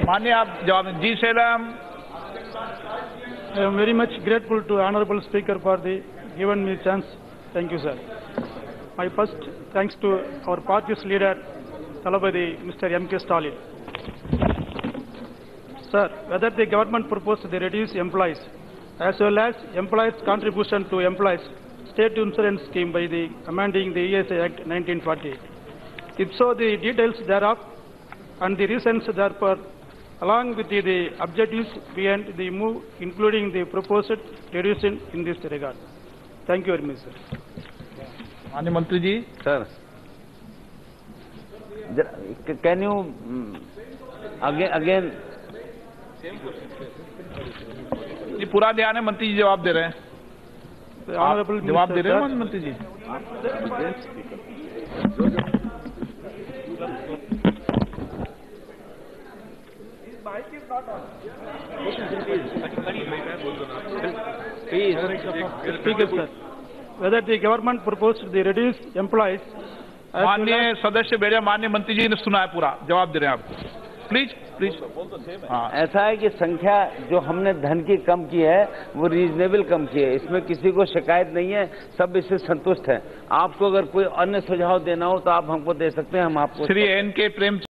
माननीय आप जवाब जी Salem. I am very much grateful to Honorable Speaker for the given me chance. Thank you, sir. My first thanks to our party's leader, Talabadi, Mr. MK Stalin. Sir, whether the government proposed to reduce employees as well as employees' contribution to employees' state insurance scheme by the amending the ESA Act 1948. If so, the details thereof and the reasons therefore, along with the objectives behind the move, including the proposed reduction in this regard. Thank you very much, sir. माननीय मंत्री जी। Sir, can you again? जी पूरा ध्यान है, मंत्री जी जवाब दे रहे हैं। जवाब दे रहे हैं मंत्री जी। Speaker, sir, whether the government proposed to reduce employees. माननीय सदस्य बेड़िया, माननीय मंत्री जी ने सुना है, पूरा जवाब दे रहे हैं आप। Please please. हाँ, ऐसा है कि संख्या जो हमने धन की कम की है वो रीजनेबल कम की है, इसमें किसी को शिकायत नहीं है, सब इससे संतुष्ट है। आपको अगर कोई अन्य सुझाव देना हो तो आप हमको दे सकते हैं, हम आपको। श्री NK प्रेम